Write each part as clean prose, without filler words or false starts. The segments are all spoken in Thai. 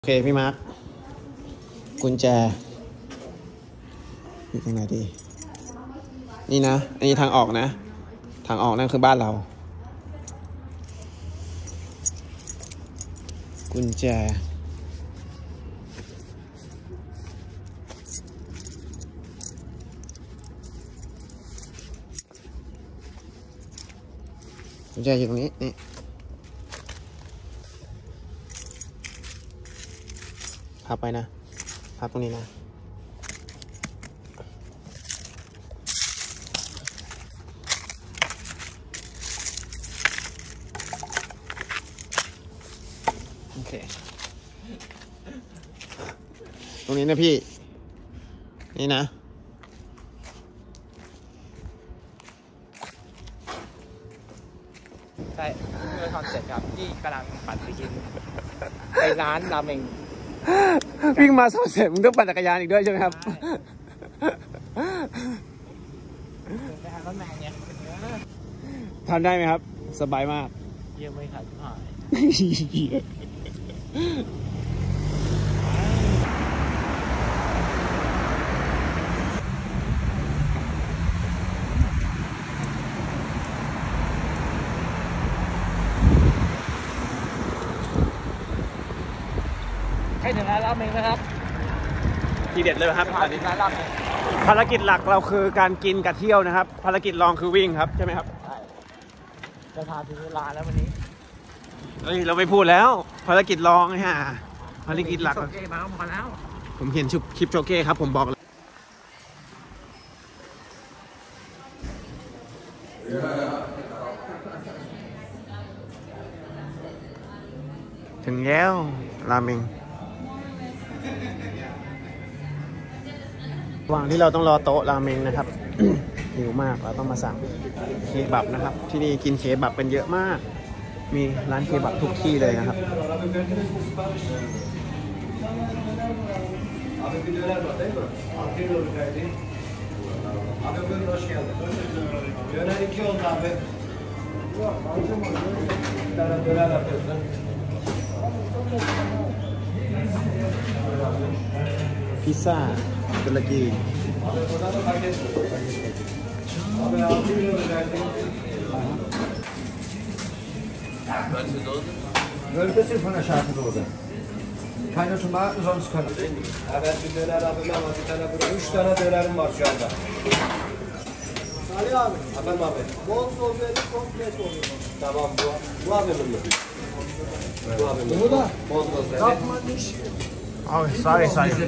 โอเคพี่มาร์คกุญแจอยู่ตรงไหนดีนี่นะอันนี้ทางออกนะทางออกนั่นคือบ้านเรากุญแจอยู่ตรงนี้นี่พับไปนะพับตรงนี้นะโอเคตรงนี้นะพี่นี่นะใช่เมื่อทำเสร็จครับที่กำลังปั่นไปกินไปร้านราเมงวิ่งมาซ่อมเสร็จมึงต้องปั่นจักรยานอีกด้วยใช่ไหมครับไปหารถแมงเนี่ยทำได้ไหมครับสบายมากเยี่ยมไม่ขาดหายให้ถึงร้านราเมงนะครับทีเด็ดเลยครับร้านราเมงภารกิจหลักเราคือการกินกับเที่ยวนะครับภารกิจรองคือวิ่งครับใช่ไหมครับใช่จะพาถึงเวลาแล้ววันนี้เฮ้ยเราไม่พูดแล้วภารกิจรองไงฮะภารกิจหลักมาพอแล้วผมเห็นคลิปโชเก้ครับผมบอกเลยถึงแล้วราเมงระหว่างที่เราต้องรอโต๊ะราเมงนะครับ หิวมากเราต้องมาสั่งเคบับนะครับที่นี่กินเคบับกันเยอะมากมีร้านเคบับทุกที่เลยนะครับพิซซ่าตุรกี Bölgesi von der scharfen Soße. Keine Tomaten, sonst keine. Evet, bir döner abim ama bir tane burada. 3 tane dönerim var şu anda. Salih abi. Efendim abi. Bol soğuk komplet oluyor. Tamam bu abimin mi? Bu abimin. Bu da. Bol soğuk. Kapma diş. sorry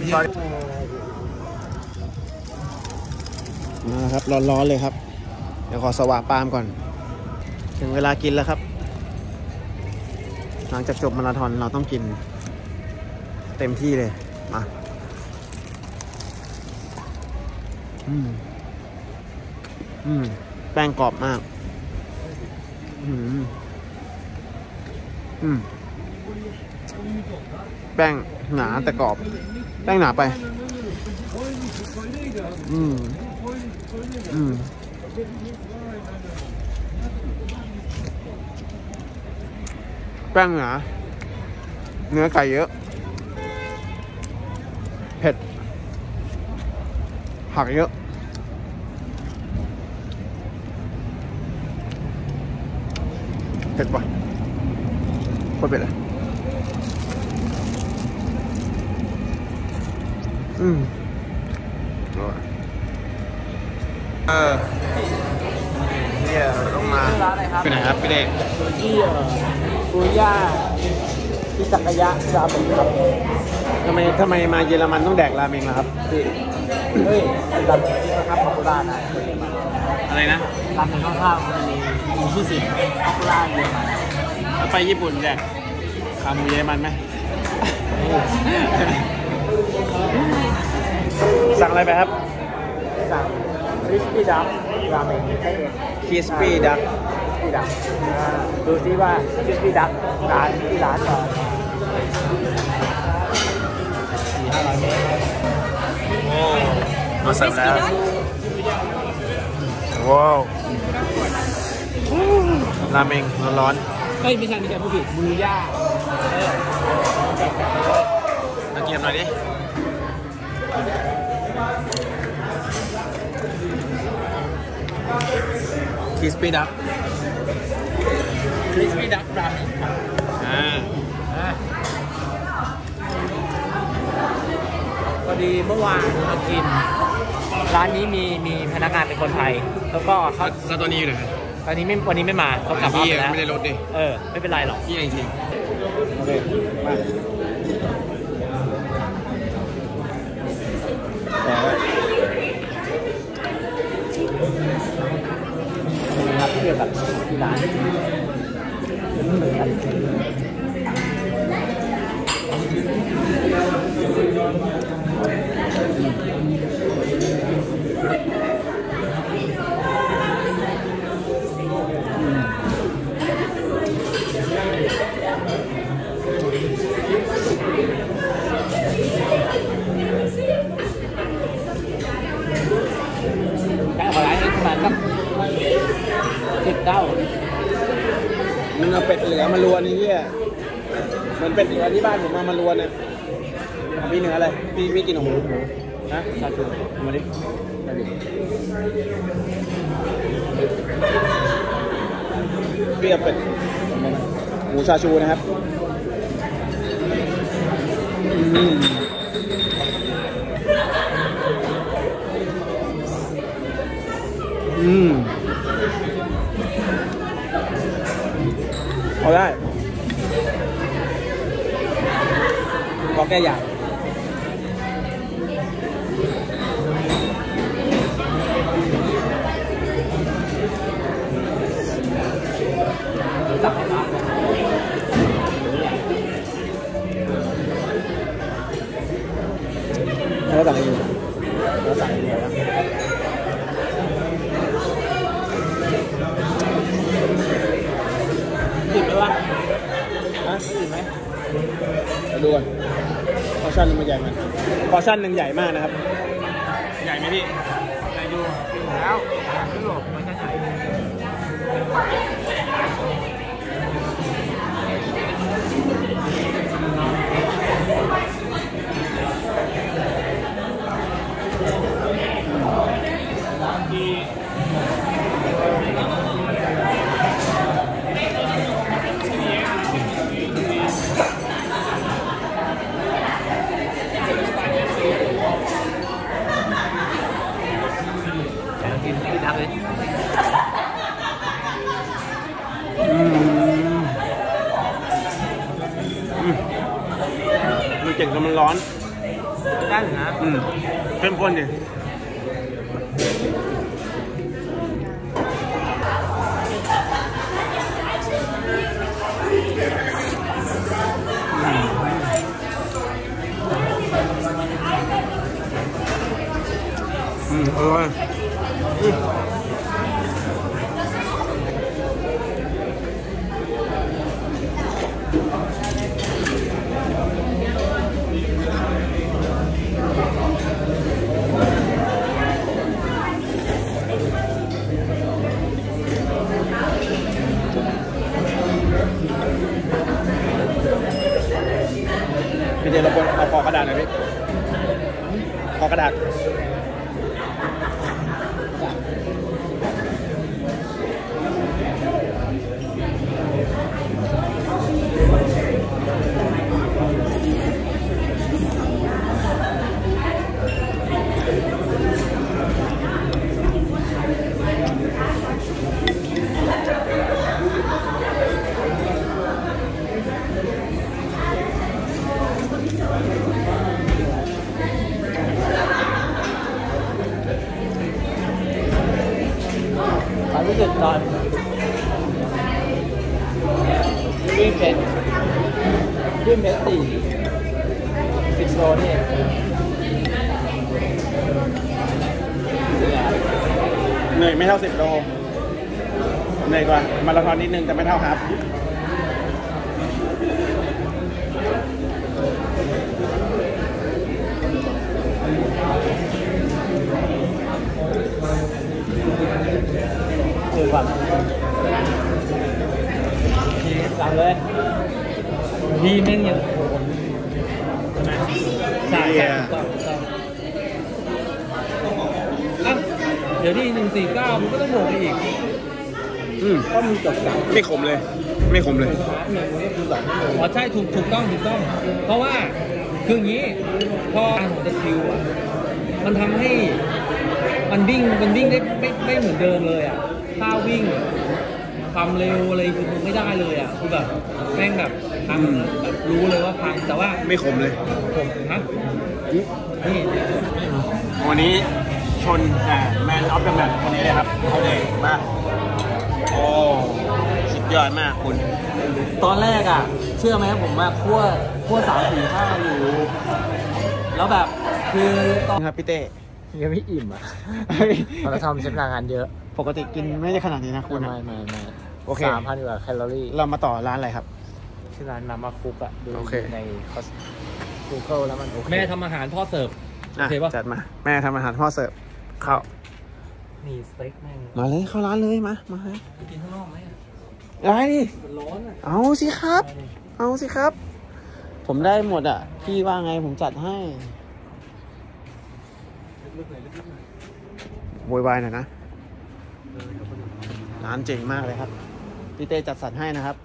มาแล้วครับร้อนๆเลยครับเดี๋ยวขอสว่างปาล์มก่อนถึงเวลากินแล้วครับหลังจากจบมาราธอนเราต้องกินเต็มที่เลยมาแป้งกรอบมากแป้งหนาแต่กรอบแป้งหนาไปแป้งหนาเนื้อไก่เยอะเผ็ดผักเยอะเผ็ดป่ะโคตรเผ็ดเลยเนี่ยต้องมาไปไหนครับพี่เด็กที่ปุย่าพิซากายะราเมงครับทำไมมาเยอรมันต้องแดกราเมงล่ะครับพี่เฮ้ยราเมงที่นะครับป๊อปปูล่านะอะไรนะราเมงข้าวๆมันมีชื่อเสียงป๊อปปูล่าเยอรมันแล้วไปญี่ปุ่นแดกขาหมูเยอรมันไหมสั่งอะไรไปครับสั่งคริสปี้ดักราเมงคริสปี้ดักดูซิว่าคริสปี้ดักร้านที่ร้านต่อ400-500 เมตรโอ้มาเสิร์ฟแล้วว้าวราเมงร้อนเฮ้ยไม่ใช่ผู้ผิดบุญย่าดิ คริสปี้ดักคริสปี้ดักราเมงครับ พอดีเมื่อวานมากิน ร้านนี้มีพนักงานเป็นคนไทย แล้วก็เขาแล้วตัวนี้อยู่ไหนตอนนี้วันนี้ไม่มาเขากลับบ้านไปแล้วไม่ได้ลดดิไม่เป็นไรหรอกพี่จริงโอเคมาครับเทียบกับที่ร้านเหมือนกันการขอร้านนี้ประมาณสัก10 เท่ามันเอาเป็ดเหลือมาลวนนี่เหี้ยเหมือนเป็ดเหลือที่บ้านผมมาลวนเนี่ยพี่เนื้ออะไรพี่กินของหมูฮะชาชูมาดิพี่เอาเป็ดหมูชาชูนะครับเอาได้พอแก้อยากแล้วสั่งอยู่แล้วสั่งอยู่แล้วติดไหมวะฮะติดไหมมาดูกันพอชั่นมันใหญ่ไหมพอชั่นหนึ่งใหญ่มากนะครับใหญ่ไหมพี่ใหญ่ดูแล้วยุโรปมันจะใหญ่มันเจ๋งแต่มันร้อนได้หรือนะเข้มข้นดิอร่อยพี่เจเราขอกระดาษหน่อยพี่ขอกระดาษรู้สึกตอนวิ่งเป็น10 โลนี่เหนื่อยไม่เท่า10 โลเหนื่อยกว่ามาราธอนนิดนึงแต่ไม่เท่าครับก่อนสั่งเลยพี่แม่งยังใช่ไหมใช่ถูกต้องเดี๋ยวที่149มันก็ต้องบวกไปอีกก็มีจบกันไม่ขมเลย ไม่ขมเลยอ๋อใช่ถูกต้อง เพราะว่าคืออย่างนี้พอของตะคริวอ่ะมันทำให้มันวิ่งได้ไม่เหมือนเดิมเลยอ่ะถ้าวิ่งความเร็วอะไรคือมันไม่ได้เลยอ่ะคือแบบแม่งแบบพังแบบรู้เลยว่าพังแต่ว่าไม่ขมเลยผมฮะนี่วันนี้ชนแมนออฟเดอะแมตช์คนนี้เลยครับเขาเลยมาโอ้สุดยอดมากคุณตอนแรกอ่ะเชื่อไหมผมว่าคั่ว3-4-5อยู่แล้วแบบคือตอนครับพี่เต้ยังไม่อิ่มอ่ะเราทำใช้พลังงานเยอะปกติกินไม่ได้ขนาดนี้นะคุณนะไม่โอเค 3,000 กว่าแคลอรี่เรามาต่อร้านอะไรครับที่ร้านมาคุกอ่ะดูโอเคใน Google แล้วมันโอเคแม่ทำอาหารพ่อเสิร์ฟโอเคป่ะจัดมาแม่ทำอาหารพ่อเสิร์ฟเข้ามีสเต็กแม่งมาเลยเข้าร้านเลยมาเลยไปกินข้างนอกไหมอะไรดิมันร้อนอ่ะเอาสิครับ เอาสิครับ ผมได้หมดอ่ะพี่ว่าไงผมจัดให้โวยวายหน่อยนะร้านเจ๋งมากเลยครับพี่เต้จัดสรรให้นะครับ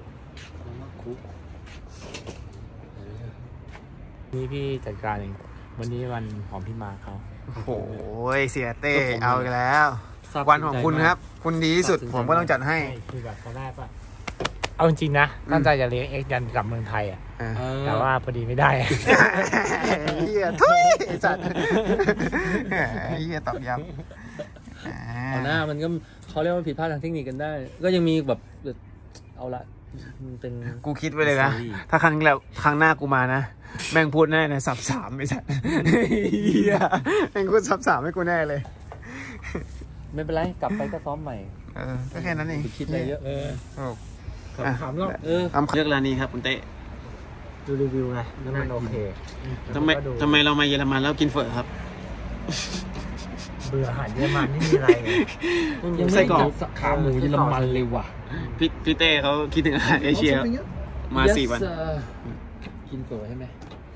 นี่พี่จัดการเองวันนี้วันหอมพี่มาเขาโอ้โหเสียเต้เอาอีกแล้ว วันของคุณครับ คุณดีที่สุดผมก็ต้องจัดให้คือแบบตอนแรกอะเอาจริงๆนะตั้งใจจะเลี้ยงเอ็กยันกลับเมืองไทยอ่ะแต่ว่าพอดีไม่ได้เฮียทุยจัดเฮียตอบย้ำเอาหน้ามันก็เขาเรียกว่าผิดพลาดทางเทคนิคกันได้ ก็ยังมีแบบเอาละมันเป็นกูคิดไว้เลยนะถ้าครั้งหน้ากูมานะแม่งพูดแน่เลย3ไอ้สัสเฮียแม่งพูด3ให้กูแน่เลยไม่เป็นไรกลับไปก็ซ้อมใหม่ก็แค่นั้นเองคิดอะไรเยอะถามแล้วเลือกร้านนี้ครับคุณเต้ดูรีวิวไงแล้วมันโอเคทำไมเรามาเยอรมันแล้วกินเฝอครับเบื่ออาหารเยอรมันนี่มีอะไรยังไม่กินขาหมูเยอรมันเลยว่ะพี่เต้เขาคิดถึงอาหารเอเชียมา4 วันกินเฝอใช่ไหม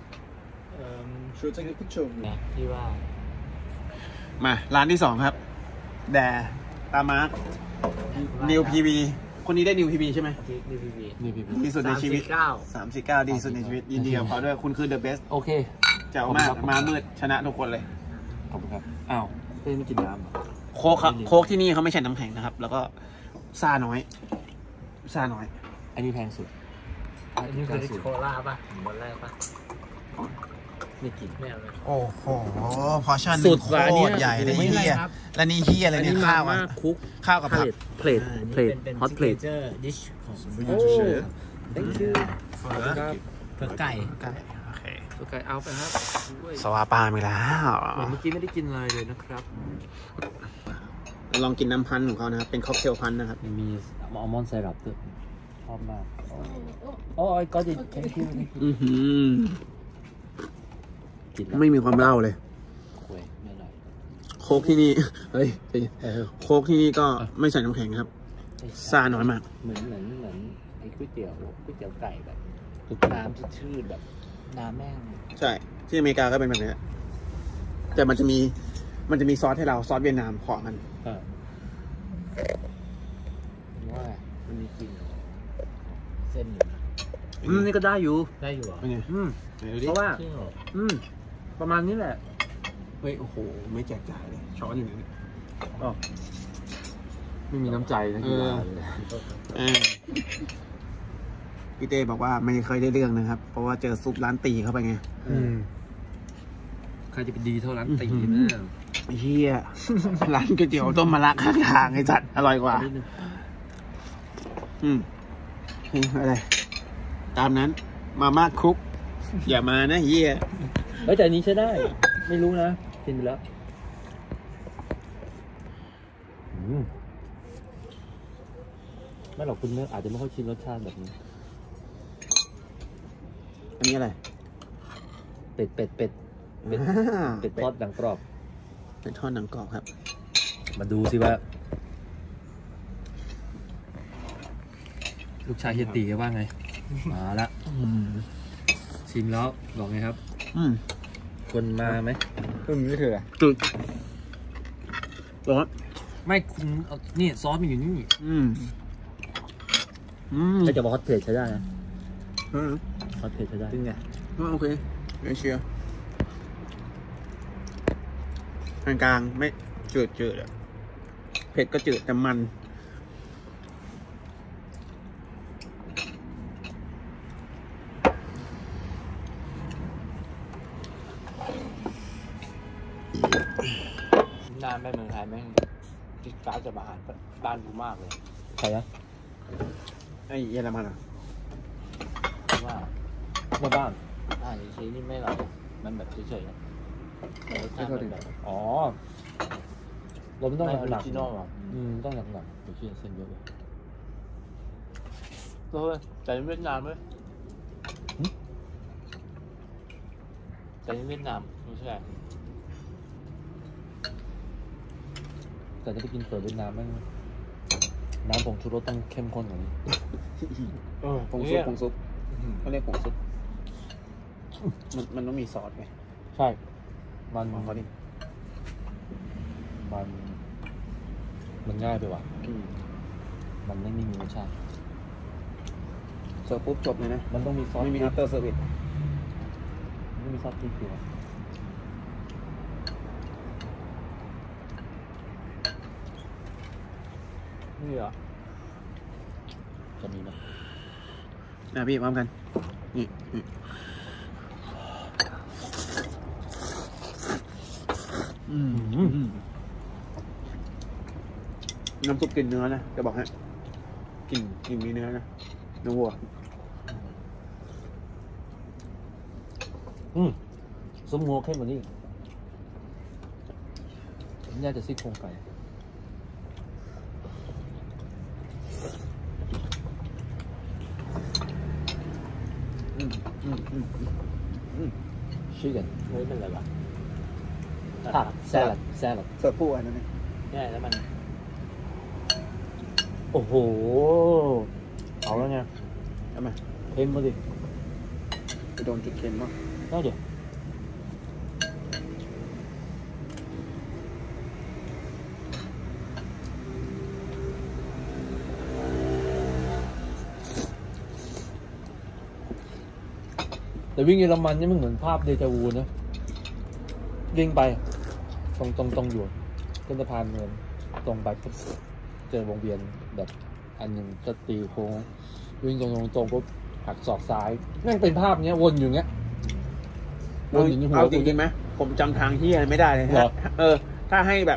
ที่ว่ามาร้านที่2ครับแดตามาร์คนิวพีวีคนนี้ได้นิวพีวีใช่ไหมนิวพีวีดีสุดในชีวิต349ดีสุดในชีวิตยินดีกับเขาด้วยคุณคือเดอะเบสโอเคเจ๋งมากมามืดชนะทุกคนเลยขอบคุณครับอ้าวไม่กินน้ำโค้กที่นี่เขาไม่ใช่น้ำแข็งนะครับแล้วก็ซ่าน้อยอันนี้แพงสุดอันนี้คือโคลาป่ะวันแรกป่ะไม่กินไม่เอาเลยโอ้โหพอชั่นสุดโคตรใหญ่เลยเฮียแล้วนี่เฮียอะไรเนี่ยข้าวอ่ะข้าวกับผักเพลทฮอตเพลทดิชของthank you เฝอไก่โอเคเฝอไก่เอาไปครับสวาปาไปแล้วเมื่อกี้ไม่ได้กินอะไรเลยนะครับลองกินน้ำพันธุ์ของเขานะครับเป็นค็อกเทลพันธุ์นะครับมีอัลมอนด์ไซรัปด้วยชอบมากโอ้ยก็ดิ thank you ไม่มีความเล่าเลยโค้กที่นี่เฮ้ยโค้กที่นี่ก็ไม่ใส่น้ำแข็งครับซ่าน้อยมากเหมือนไอ้ก๋วยเตี๋ยวไก่แบบน้ำชืดแบบน้ำแม่งใช่ที่อเมริกาก็เป็นแบบนี้แต่มันจะมีซอสให้เราซอสเวียดนามขอมันว่ามันมีกลิ่นเส้นอยู่นี่ก็ได้อยู่เหรอเพราะว่าประมาณนี้แหละเฮ้ยโอ้โหไม่แจกจ่ายเลยช้อนอยู่นี่ไม่มีน้ำใจนะกีฬาเลยพี่เต้บอกว่าไม่เคยได้เรื่องนะครับเพราะว่าเจอซุปร้านตีเข้าไปไงใครจะเป็นดีเท่าร้านตีนะเฮียร้านก๋วยเตี๋ยวต้มมะระข้างทางไอ้จัดอร่อยกว่าอะไรตามนั้นมาม่าคุกอย่ามานะเฮียแต่อันนี้ใช้ได้ไม่รู้นะกินไปแล้วไม่หรอกคุณอาจจะไม่ค่อยชินรสชาติแบบนี้อันนี้อะไรเป็ดทอดหนังกรอบเป็นทอดหนังกรอบครับมาดูสิว่าลูกชายเฮียตีว่าไงมาละชิมแล้วบอกไงครับคนมาไหมนี่คืออะไรจุดร้อนไม่คุณเอานี่ซอสมันอยู่นี่ ถ้าจะบอกฮอตเพจใช้ได้นะฮอตเพจใช้ได้จริงไงโอเคไม่เชียร์กลางๆไม่จืดอ่ะเผ็ดก็จืดแต่มันนานไปเมืองไทยแม่งคิดการ์ดจะมาหารบ้านกูมากเลยใครนะไอ้เยอรมันอ่ะว่ามาบ้านอาหารเฉยๆนี่ไม่หรอกมันแบบเฉยๆนะรสชาติมันแบบอ๋อเราไม่ต้องไม่หออนัริกจินอลหรอต้องหนักๆเดี๋ยวชื่อเส้นเยอะเลยเฮ้ยแต่ในเวียดนามเว้ยแต่ในเวียดนามไม่ใช่แต่จะไปกินเฝอเวียดนามแม่งน้ำผงชูรสต้องเข้มข้นกว่านี้ผงซุปเขาเรียกผงซุปมันต้องมีซอสไงใช่มันของเขาดิมันง่ายไปว่ะมันไม่มีรสชาติเสิร์ฟปุ๊บจบเลยนะมันต้องมีซอสไม่มี after service ไม่มีซอสพริกเกลือนี่เหรอจะมีไหมนะพี่พร้อมกันนี่น้ำซุปกลิ่นเนื้อนะจะบอกให้กลิ่นมีเนื้อนะเนื้อวัวซุปงัวเข้มกว่านี้อีกน่าจะซี่โครงไก่ชิคเก้นเฮ้ยเป็นอะไรวะผักแซลัดเสิร์ฟคู่อันนั้นเองเนี่ยแล้วมันโอ้โห เอาแล้วไงทำไมเค็มมาดิไปโดนจุดเค็มมั้งได้เดี๋ยวแต่วิ่งเยอรมันนี่มันเหมือนภาพเดจาวูนะวิ่งไปตรงอยู่ขึ้นสะพานเงินตรงไปปุ๊บเจอวงเวียนแบบอันหนึ่งจะตีโค้งวิ่งตรงปุ๊บหักศอกซ้ายแม่งเป็นภาพเนี้ยวนอยู่เงี้ยวนอยู่ในหัวเอาจริงๆไหมผมจำทางเฮียไม่ได้เลยเหรอถ้าให้แบบ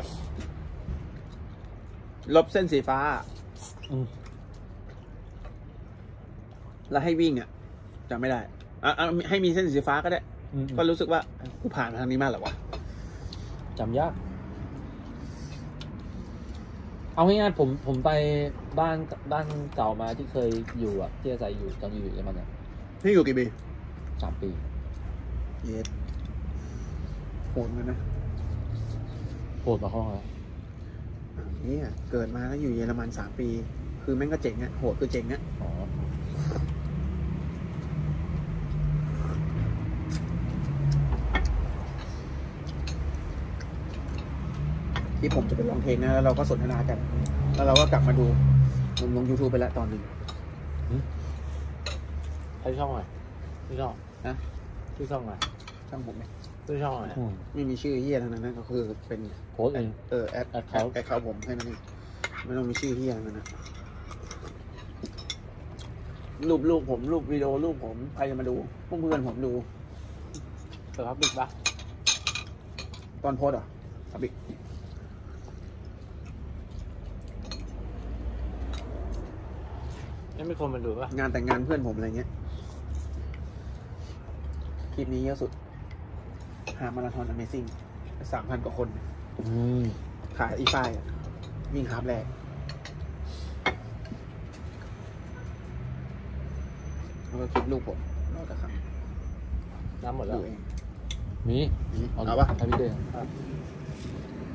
ลบเส้นสีฟ้า แล้วให้วิ่งจำไม่ได้ให้มีเส้นสีฟ้าก็ได้ ก็รู้สึกว่ากูผ่านทางนี้มาแล้ววะจำยากเอาง่ายๆผมไปบ้านเก่ามาที่เคยอยู่อ่ะที่อาศัยอยู่ตอนอยู่เยอรมันอ่ะนี่อยู่กี่ปี 3 ปีเย็ดโหดเหมือนกันนะโหดมาห้องแล้วนี่เกิดมาแล้วอยู่เยอรมัน3 ปี คือแม่งก็เจ๋งโหดคือเจ๋งอ๋อที่ผมจะไปลองเพลงนะแล้วเราก็สนทนากัน แล้วเราก็กลับมาดูผมลง YouTube ไปแล้วตอนหนึ่งใช้ช่องอะไรที่ช่องนะที่ช่องอะไรช่างผมเนี่ยที่ช่องอะไรไม่มีชื่อเฮียทั้งนั้นนะก็คือเป็นโค้ดเองแอดเขาผมแค่นั้นเองไม่ต้องมีชื่อเฮียทั้งนั้นนะรูปผมรูปวิดีโอรูปผมใครจะมาดูพวกเพื่อนผมดูเปิดพับบิกปะตอนโพสอ่ะครับบิ๊กยังไม่คนมาดูปะงานแต่งงานเพื่อนผมอะไรเงี้ยคลิปนี้เยอะสุดหามาราธอน Amazing 3,000 กว่าคนขายอีฟ้ายวิ่งฮาล์ฟแรกแล้วก็คลิปลูกผมรอดครับน้ำหมดแล้วดูเองมีเอาปะให้พี่เด้